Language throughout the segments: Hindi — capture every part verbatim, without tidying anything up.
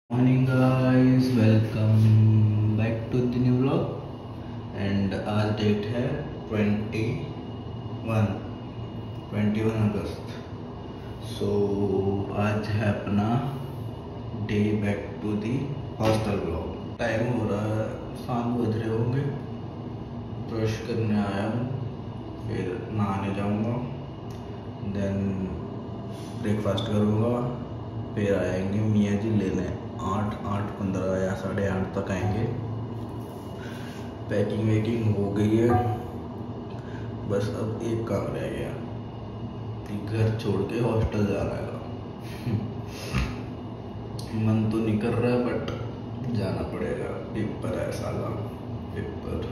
Morning guys, welcome back to the new vlog. And आज डेट है twenty one twenty one August. So आज है अपना day back to the hostel vlog. Time हो रहा है, सात बज रहे होंगे। ब्रश करने आया हूँ, फिर नहाने जाऊँगा, देन ब्रेकफास्ट करूँगा, फिर आएंगे मियाँ जी लेने। आठ आठ पंद्रह या साढ़े आठ तक आएंगे। पैकिंग वैकिंग हो गई है, बस अब एक काम रह गया कि घर छोड़ के हॉस्टल जाना है। मन तो नहीं कर रहा है बट जाना पड़ेगा। पेपर है साला, पेपर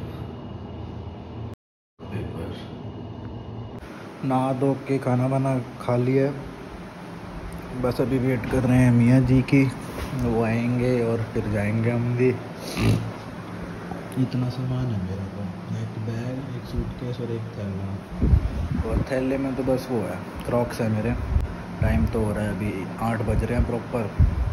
पेपर नहा धो के खाना वाना खा लिया। बस अभी वेट कर रहे हैं मियाँ जी की, वो आएंगे और फिर जाएंगे हम भी। इतना सामान है मेरा तो, एक बैग, एक सूटकेस और एक थैला। और थैले में तो बस वो है, क्रॉक्स है मेरे। टाइम तो हो रहा है अभी आठ बज रहे हैं प्रॉपर,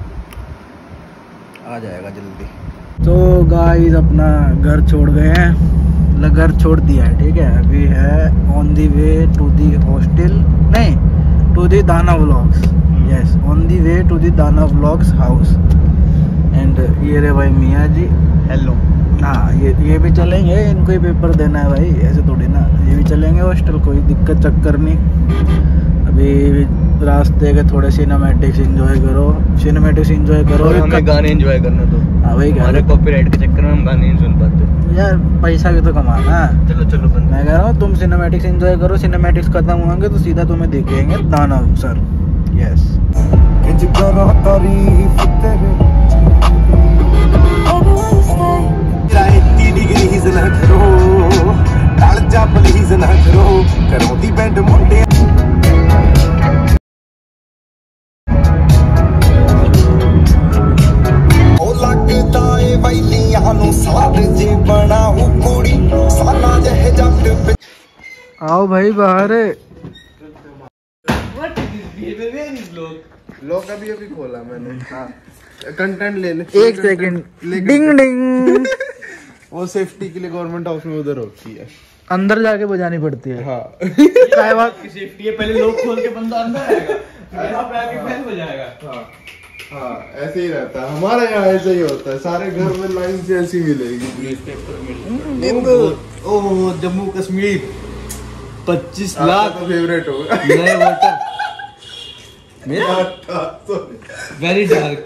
आ जाएगा जल्दी। तो गाइस अपना घर छोड़ गए हैं, मतलब घर छोड़ दिया है, ठीक है। अभी है on the way to the hostel, नहीं to the Dana vlogs. Yes, on the way to the Dana vlogs house. And ये रहे भाई मियाँ जी। हेलो। हाँ, ये ये भी चलेंगे, इनको ही पेपर देना है भाई, ऐसे थोड़ी ना। ये भी चलेंगे हॉस्टल, कोई दिक्कत चक्कर नहीं। अभी रास्ते के थोड़े सिनेमैटिक्स एंजॉय करो, सिनेमैटिक्स एंजॉय करो। हमें गाने एंजॉय करना तो। हाँ वही कह रहे, कॉपीराइट के चक्कर में हम गाने नहीं सुन पाते यार, पैसा भी तो कमाना है। चलो चलो बंद। मैं कह रहा हूँ तुम सिनेमैटिक्स एंजॉय करो, सिनेमैटिक्स खत्म होंगे तो सीधा तुम्हें देखेंगे दाना सर। यस। आओ भाई बाहर। लोग अभी अभी खोला मैंने। हाँ, कंटेंट लेने। एक सेकंड, डिंग डिंग। वो सेफ्टी के लिए गवर्नमेंट हाउस में उधर होती है, अंदर जाके बजानी पड़ती है। हाँ। क्या बात की सेफ्टी है, पहले लोग खोल के बंदा अंदर आएगा, यहाँ पे आके फैल हो जाएगा। हाँ हाँ, ऐसे ही रहता है हमारे यहाँ, ऐसे ही होता है। सारे घर में लाइन से ऐसी मिलेगी। ओह, जम्मू कश्मीर पच्चीस लाख तो फेवरेट होगा। नए वोटर मेरा वेरी डार्क।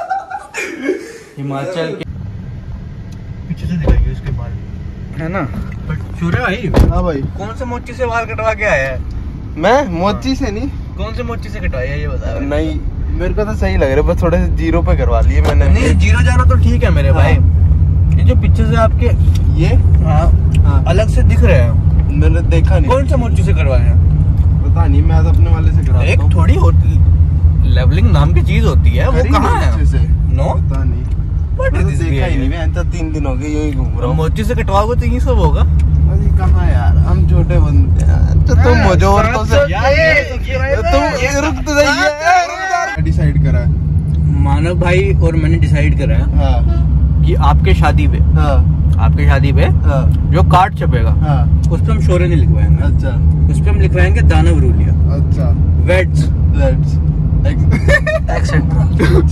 हिमाचल के पीछे से दिखाइए उसके बाल, है ना। चूरे भाई। हाँ भाई, कौन से मोची से बाल कटवा के आया है? मैं मोची से नहीं। कौन से मोची से कटवाया ये बता। नहीं, मेरे को तो सही लग रहा है, बस थोड़े से जीरो पे करवा लिए मैंने। नहीं, जीरो जाना तो ठीक है मेरे भाई। ये जो पीछे से आपके ये हाँ, हाँ अलग से दिख रहे हैं, मैंने देखा नहीं। कौन से मोची से करवाया? पता नहीं, मैं तो अपने वाले से करवाता हूं। एक थोड़ी होती लेवलिंग नाम की चीज होती है, वो कहाँ है? अच्छे से नो, पता नहीं, What मैं is तो this देखा ही behavior? नहीं। मैं तो तीन दिन हो गए यही घूम रहा हूँ। मोची से कटवाओगे तो यही सब होगा। अरे कहाँ यार, हम छोटे बंदे हैं तो तुम मुझे औरतों से तुम रुक तो जाइए। डिसाइड करा है मानव भाई और मैंने डिसाइड करा है हाँ कि आपके शादी पे हाँ आपके शादी पे हाँ जो कार्ड छपेगा हाँ। उस पे हम शोरे नहीं लिखवाएंगे, अच्छा उस पे हम लिखवाएंगे दानव रूलिया, अच्छा, वेड्स लेट्स एक्सेट्रा।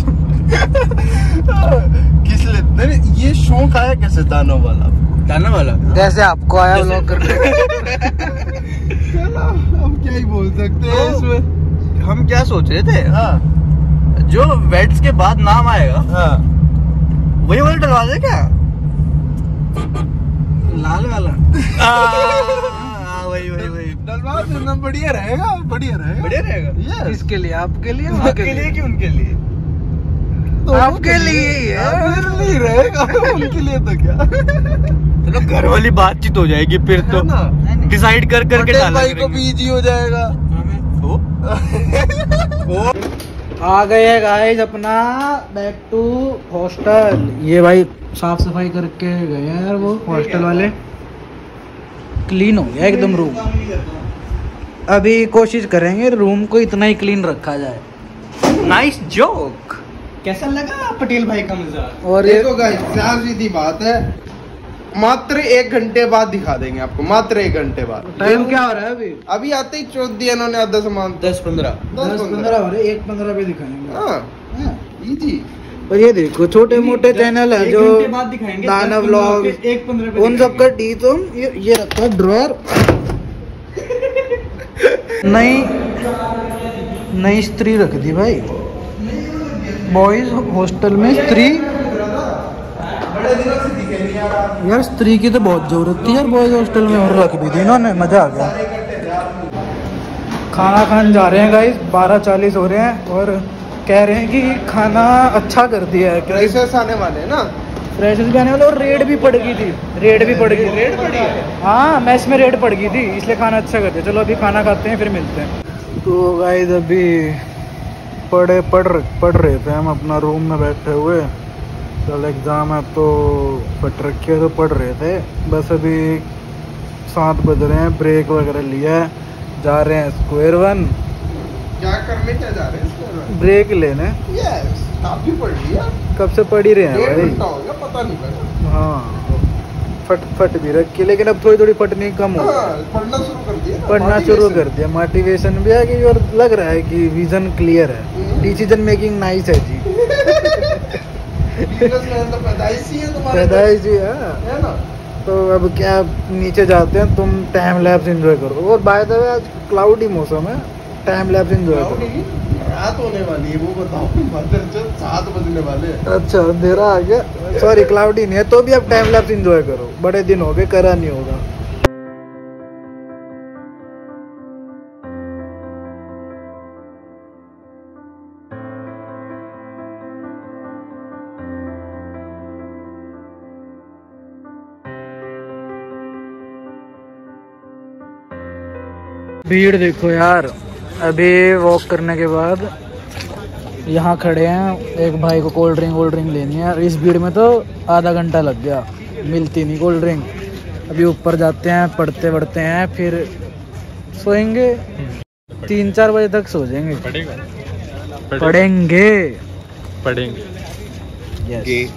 किस लिए नहीं, ये शौक आया कैसे दानों वाला? दानव वाला जैसे आपको आया व्लॉग करके। चलो अब क्या ही बोल सकते हैं इसमें। हम क्या सोच रहे थे, हाँ जो वेड्स के बाद नाम आएगा हाँ, वही वाला डलवा दे क्या? लाल वाला। हाँ, वही वही वही डलवा देना, बढ़िया रहेगा, बढ़िया रहेगा, बढ़िया रहेगा। Yes. इसके लिए, आपके लिए, आपके लिए कि उनके लिए? आपके लिए ही है। मेरे लिए रहेगा, उनके लिए तो क्या। चलो घर वाली बातचीत हो जाएगी फिर तो, है ना? डिसाइड कर करके पटेल डाला भाई को भी इजी हो जाएगा। ओ? ओ? आ गए गाइस अपना बैक टू हॉस्टल। ये भाई साफ सफाई करके गए यार वो हॉस्टल वाले। क्लीन हो गया एकदम रूम। अभी कोशिश करेंगे रूम को इतना ही क्लीन रखा जाए। Nice joke. कैसा लगा पटेल भाई का मजाक? और देखो गाइस, सीधी बात है, मात्र एक घंटे बाद दिखा देंगे आपको, मात्र एक घंटे बाद। टाइम क्या हो रहा है अभी? अभी आते ही चोट दिया इन्होंने आधा सामान। दस पंद्रह दस पंद्रह हो रहे, एक पंद्रह पे दिखाएंगे। हाँ इजी। और ये देखो छोटे मोटे चैनल है जो दाना व्लॉग, एक पंद्रह उन सब का डी तो ये ये रखा है ड्रॉअर। नई नई स्त्री रख दी भाई, बॉयज हॉस्टल में स्त्री। यार स्त्री की तो बहुत जरूरत थी यार बॉयज हॉस्टल में, और रख भी दी इन्होंने, मजा आ गया। खाना खाने जा रहे हैं गाइस, बारह चालीस हो रहे हैं और कह रहे हैं कि खाना अच्छा कर दिया है। फ्रेशर्स आने वाले हैं ना, फ्रेशर्स भी आने वाले, और रेड भी पड़ गई थी, रेड भी पड़ गई, रेड पड़ी है। हाँ मैस में रेड पड़ गई थी, इसलिए खाना अच्छा कर दिया। चलो अभी खाना खाते हैं फिर मिलते हैं। तो गाइस अभी पढ़े पढ़ पढ़ रहे थे हम अपना रूम में बैठे हुए, कल एग्ज़ाम है तो पढ़ रखे तो पढ़ रहे थे। बस अभी सात बज रहे हैं, ब्रेक वगैरह लिया है, जा रहे हैं स्क्वायर वन। क्या करने क्या जा रहे हैं? ब्रेक लेने। यस, काफी पढ़ लिया, कब से पढ़ ही रहे हैं भाई। होगा पता नहीं पड़ा। हाँ फट फट भी रखी, लेकिन अब थोड़ी थोड़ी फटनी कम हो हाँ, पढ़ना शुरू कर दिया, पढ़ना शुरू कर दिया, मोटिवेशन भी आ गई और लग रहा है कि विजन क्लियर है, डिसीजन मेकिंग नाइस है जी। तो पैदाइशी है तुम्हारे, पैदाइशी है है ना। तो अब क्या, नीचे जाते हैं, तुम टाइम लैप्स एंजॉय करो। और बाय द वे आज क्लाउडी मौसम है, टाइम लैप्स एंजॉय करो। रात होने वाली है, वो बताओ, मदरचोद सात बजने वाले हैं। अच्छा अंधेरा आ गया, सॉरी क्लाउडी नहीं है, तो भी अब टाइम लैप्स एंजॉय करो, बड़े दिन हो गए करा नहीं होगा। भीड़ देखो यार, अभी वॉक करने के बाद यहाँ खड़े हैं, एक भाई को कोल्ड ड्रिंक वोल्ड ड्रिंक लेनी है। इस भीड़ में तो आधा घंटा लग गया, मिलती नहीं कोल्ड ड्रिंक। अभी ऊपर जाते हैं, पढ़ते पढ़ते हैं, फिर सोएंगे, तीन चार बजे तक सो जाएंगे। पढ़ेगा पढ़ेंगे पढ़ेंगे यस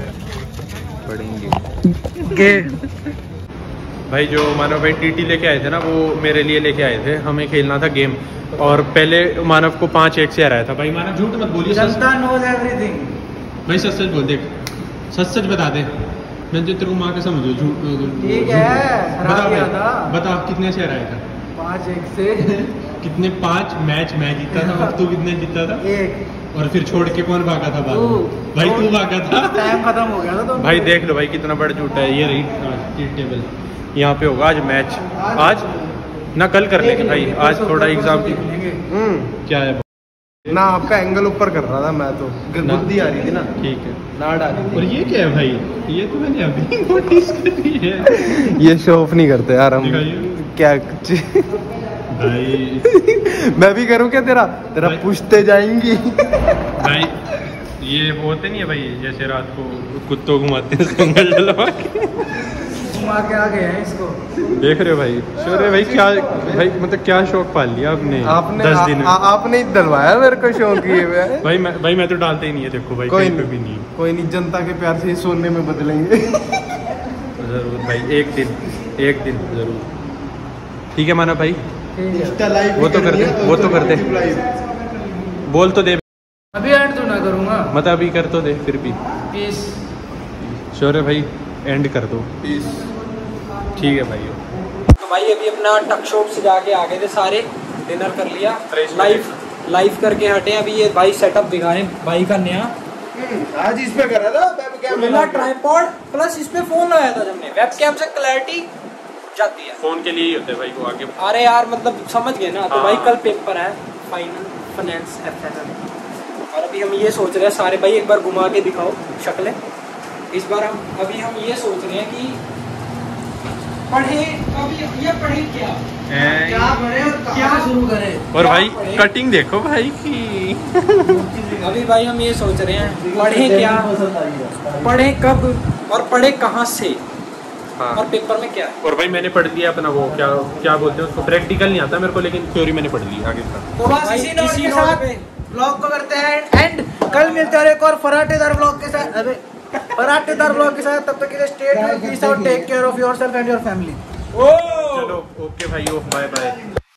पढ़ेंगे गे। भाई जो मानव भाई टीटी लेके आए थे ना, वो मेरे लिए लेके आए थे, हमें खेलना था गेम। और पहले मानव को पाँच एक से हराया था। भाई मानव झूठ मत बोलिए, सच जनता नोज एवरीथिंग। भाई सच सच बोल, देख सच सच बता दे, मैं जो तेरे को माँ के समझो झूठ। ठीक है, हरा बता दिया भाई, था। बता कितने से हराया था? पाँच एक से कितने? पाँच मैच मैं जीता था, और तू कितने जीता था? एक। और फिर छोड़ के कौन भागा था बाद तू। में? भाई तू भागा था। टाइम खत्म हो गया था तो। भाई देख लो भाई कितना बड़ा झूठा है। ये रही टेबल, यहाँ पे होगा आज मैच। आज ना कल कर लेंगे भाई, आज थोड़ा एग्जाम की हम्म क्या है ना, आपका एंगल ऊपर कर रहा था मैं, तो बुद्धि आ रही थी ना। ठीक है, नाड़ आ रही और ये क्या है भाई? ये तो मैंने अभी नोटिस करी है। थी। ये शो ऑफ नहीं करते यार हम, दिखाइए। क्या भाई मैं भी करूँ क्या तेरा तेरा भाई। पूछते जाएंगी। भाई ये वो होते नहीं है भाई, जैसे रात को कुत्तों घुमाते हैं जंगल डलवा के, घुमा के आ गए हैं इसको। देख रहे हो भाई? शोर भाई क्या भाई, मतलब क्या शौक पाल लिया आपने आपने दस आ, दिन में? आ, आपने ही डलवाया मेरे को शौक ये में। भाई मैं भाई मैं तो डालते ही नहीं है, देखो भाई कोई कहीं पे नहीं, भी नहीं। कोई नहीं, जनता के प्यार से ही सोने में बदलेंगे। जरूर भाई, एक दिन एक दिन जरूर। ठीक है माना भाई, वो तो कर दे, वो तो कर दे, बोल तो दे। अभी ऐड तो ना करूँगा, मत अभी कर तो दे फिर भी। पीस। शोर भाई एंड कर दो। ठीक है भाई। तो भाई अभी अपना टक शॉप से जाके आ गए थे सारे, डिनर कर लिया, Fresh लाइव लाइव करके हटे। अभी ये भाई सेटअप दिखा रहे हैं भाई का नया, आज इस पे करा था वेब कैम, ट्राइपॉड प्लस इस पे फोन लगाया था हमने, वेब कैम से क्लैरिटी जाती है। फोन के लिए ही होते हैं भाई वो आगे। अरे यार मतलब समझ गए ना। तो हाँ। भाई कल पेपर है final finance F N L, और अभी हम ये सोच रहे हैं सारे भाई, एक बार घुमा के दिखाओ शक्लें। इस बार हम अभी हम ये सोच रहे हैं कि पढ़े, अभी ये पढ़े क्या क्या पढ़े और क्या शुरू करें। और भाई कटिंग देखो भाई की। अभी भाई हम ये सोच रहे हैं पढ़े क्या, पढ़े कब और पढ़े कहाँ से, हाँ। और पेपर में क्या है। और भाई मैंने पढ़ लिया अपना वो क्या क्या बोलते हैं उसको, प्रैक्टिकल नहीं आता मेरे को, लेकिन थ्योरी मैंने पढ़ ली आगे का। तो बस इसी नोट के साथ ब्लॉग को करते हैं एंड कल मिलते हैं एक और फराटेदार ब्लॉग के साथ। अरे फराटेदार ब्लॉग के साथ, तब तक के लिए stay tuned, peace out, take care of yourself and your family. चलो ओके भाई, बाय बाय।